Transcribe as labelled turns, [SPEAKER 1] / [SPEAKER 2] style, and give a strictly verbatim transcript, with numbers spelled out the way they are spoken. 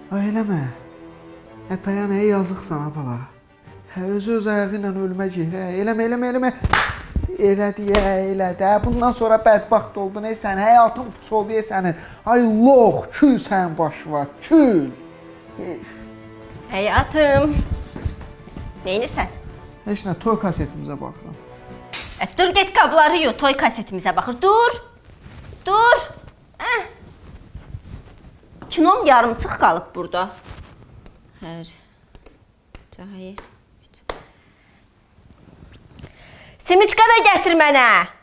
[SPEAKER 1] Ay eləmə. Ətaya nəyə yazıqsan ha bala? Hə, özü öz ayağı ilə ölümə gir. Eləmə, eləmə, eləmə. Elədi, elədi. Bundan sonra bədbaxt oldun, ey sən. Həyatın puç oldu, ey sənin. Ay lox, kül sənin başı var, kül.
[SPEAKER 2] Həyatım. Neyinirsən?
[SPEAKER 1] Heç nə, toy kasetimizə baxıram.
[SPEAKER 2] Ə, dur, get qabları yu, toy kasetimizə baxır. Dur, dur. Hə. Kinom yarımçıq qalıb burada. Hər. Cahayı. Simiçka da gətir mənə.